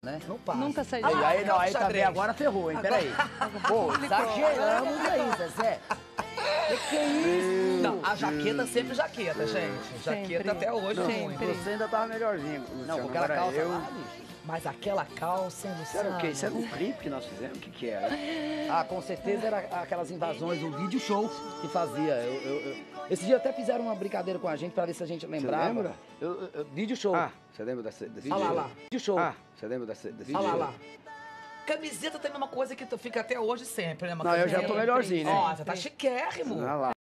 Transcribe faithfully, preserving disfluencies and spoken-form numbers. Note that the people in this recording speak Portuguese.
Né? Não passa. Nunca sai E aí, aí, não, aí xadrez. também agora ferrou, hein? Peraí. Pô, exageramos aí, Zezé. Que que é isso? Não, a jaqueta sempre jaqueta, gente. Jaqueta Sempre. até hoje Não, ruim. sempre. Você ainda tava melhorzinho. Luciano, Não, com aquela agora calça eu... lá, bicho. Mas aquela calça, hein, Isso era o quê? Isso era Luciano? um clipe que nós fizemos? O que que era? Ah, com certeza era aquelas invasões do vídeo show que fazia. Eu, eu, eu... Esse dia até fizeram uma brincadeira com a gente pra ver se a gente lembrava. lembra? Eu, eu, eu- vídeo show. Ah, você lembra desse, desse Olha lá, show? lá. Vídeo show. Ah, você lembra desse, desse Olha lá, show? lá. Camiseta tem a mesma coisa que tu fica até hoje sempre, né? Uma Não, eu já camiseta. tô melhorzinho, né? Ó, você tá chiquérrimo. Olha lá.